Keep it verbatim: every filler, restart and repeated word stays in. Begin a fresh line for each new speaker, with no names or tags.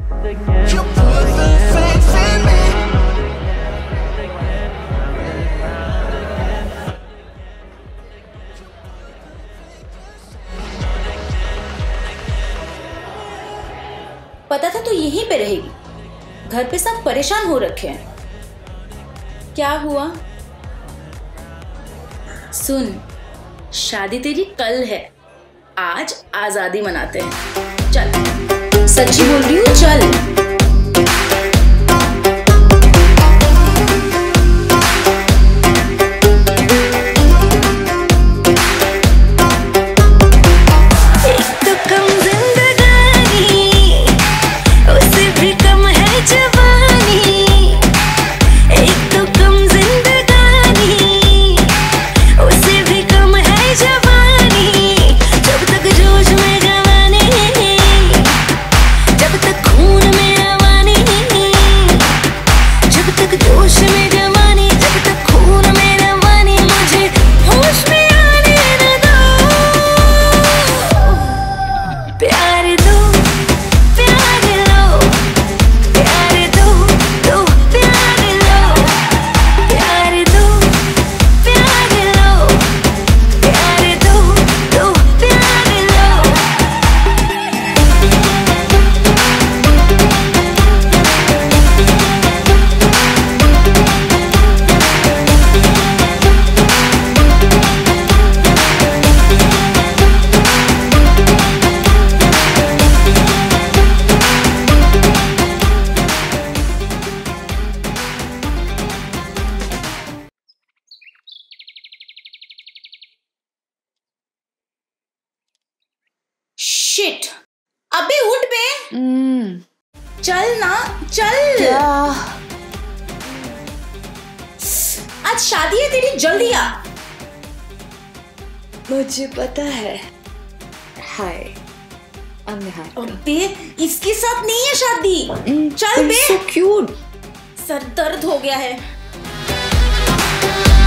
पता था तो यहीं पे रहेगी। घर पे सब परेशान हो रखे हैं। क्या हुआ? सुन, शादी तेरी कल है, आज आजादी मनाते हैं। चल, सच्ची बोल रही हूँ, चल। शिट, अबे उठ बे।
mm.
चल ना, चल।
क्या?
आज शादी है तेरी, जल्दी आ।
मुझे पता है। हाय,
अबे इसके साथ नहीं है शादी।
mm,
चल बे।
so cute.
सर दर्द हो गया है।